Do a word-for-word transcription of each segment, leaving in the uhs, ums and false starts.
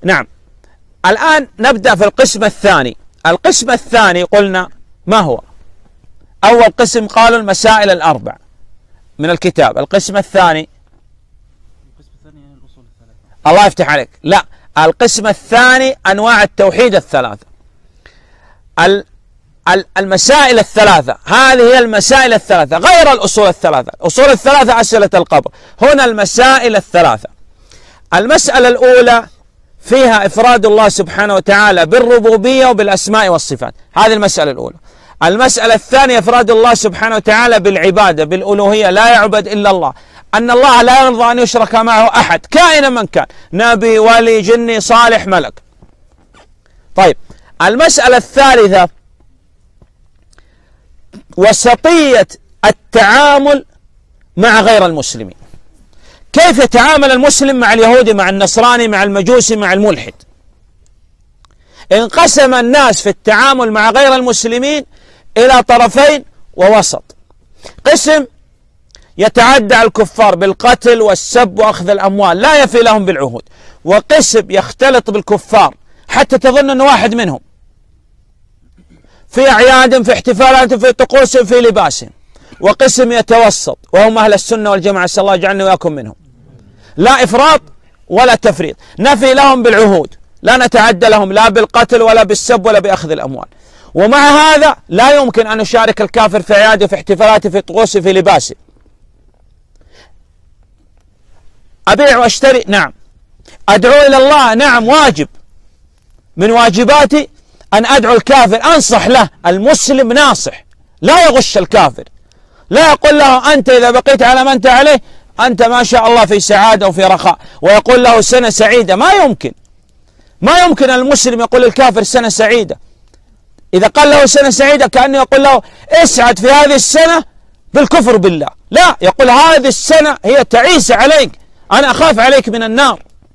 نعم. الآن نبدأ في القسم الثاني. القسم الثاني قلنا ما هو؟ أول قسم قالوا المسائل الأربع من الكتاب. القسم الثاني الله يفتح عليك، لا، القسم الثاني أنواع التوحيد الثلاثة. المسائل الثلاثة هذه هي المسائل الثلاثة غير الأصول الثلاثة. الأصول الثلاثة أسئلة القبر، هنا المسائل الثلاثة. المسألة الأولى فيها إفراد الله سبحانه وتعالى بالربوبية وبالأسماء والصفات، هذه المسألة الأولى. المسألة الثانية إفراد الله سبحانه وتعالى بالعبادة بالألوهية، لا يعبد إلا الله، أن الله لا يرضى أن يشرك معه أحد كائنا من كان، نبي ولي جني صالح ملك. طيب المسألة الثالثة وسطية التعامل مع غير المسلمين. كيف يتعامل المسلم مع اليهودي مع النصراني مع المجوسي مع الملحد؟ انقسم الناس في التعامل مع غير المسلمين إلى طرفين ووسط. قسم يتعدى على الكفار بالقتل والسب وأخذ الأموال لا يفي لهم بالعهود، وقسم يختلط بالكفار حتى تظن أنه واحد منهم في أعيادهم في احتفالاتهم في طقوسهم في لباسهم. وقسم يتوسط وهم أهل السنة والجماعة، أسأل الله يجعلني وإياكم منهم، لا إفراط ولا تفريط، نفي لهم بالعهود، لا نتعدى لهم لا بالقتل ولا بالسب ولا بأخذ الأموال. ومع هذا لا يمكن أن نشارك الكافر في أعياده في احتفالاته في طقوسه في لباسه. أبيع واشتري، نعم. أدعو إلى الله، نعم، واجب من واجباتي أن أدعو الكافر، أنصح له. المسلم ناصح، لا يغش الكافر، لا يقول له أنت إذا بقيت على ما أنت عليه أنت ما شاء الله في سعادة وفي رخاء، ويقول له سنة سعيدة. ما يمكن، ما يمكن المسلم يقول للكافر سنة سعيدة. إذا قال له سنة سعيدة كأنه يقول له اسعد في هذه السنة بالكفر بالله، لا، يقول هذه السنة هي تعيسة عليك، أنا أخاف عليك من النار.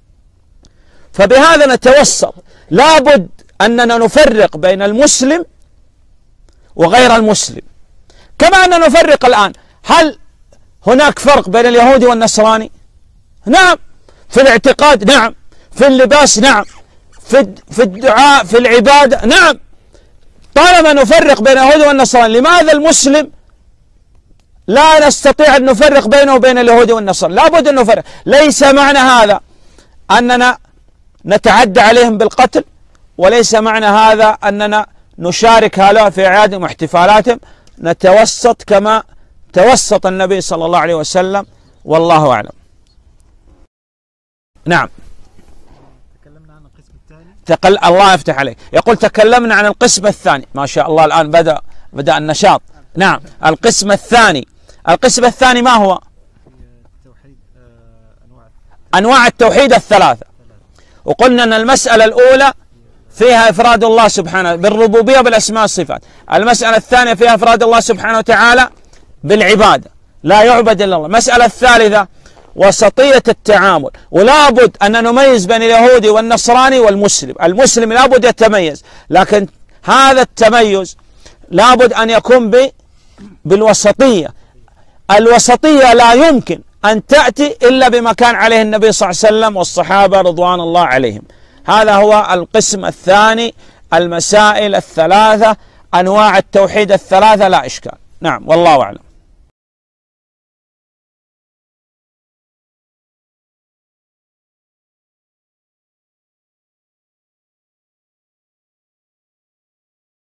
فبهذا نتوسط. لابد أننا نفرق بين المسلم وغير المسلم، كما أننا نفرق الآن. هل هناك فرق بين اليهودي والنصراني؟ نعم. في الاعتقاد، نعم. في اللباس، نعم. في في الدعاء، في العبادة، نعم. طالما نفرق بين اليهودي والنصراني، لماذا المسلم لا نستطيع أن نفرق بينه وبين اليهودي والنصراني؟ لابد أن نفرق. ليس معنى هذا أننا نتعدى عليهم بالقتل، وليس معنى هذا أننا نشارك هؤلاء في أعيادهم واحتفالاتهم. نتوسط كما توسط النبي صلى الله عليه وسلم، والله أعلم. نعم. تكلمنا عن القسم الثاني. تقل... الله يفتح عليك. يقول تكلمنا عن القسم الثاني، ما شاء الله الآن بدأ بدأ النشاط. نعم. القسم الثاني، القسم الثاني ما هو؟ توحيد أنواع أنواع التوحيد الثلاثة. وقلنا أن المسألة الأولى فيها إفراد الله سبحانه بالربوبية بالأسماء والصفات. المسألة الثانية فيها إفراد الله سبحانه وتعالى بالعبادة، لا يعبد إلا الله. المسألة الثالثة وسطية التعامل، ولا بد أن نميز بين اليهودي والنصراني والمسلم. المسلم لا بد يتميز، لكن هذا التميز لا بد أن يكون ب... بالوسطية. الوسطية لا يمكن أن تأتي إلا بما كان عليه النبي صلى الله عليه وسلم والصحابة رضوان الله عليهم. هذا هو القسم الثاني، المسائل الثلاثة، أنواع التوحيد الثلاثة، لا إشكال. نعم، والله أعلم.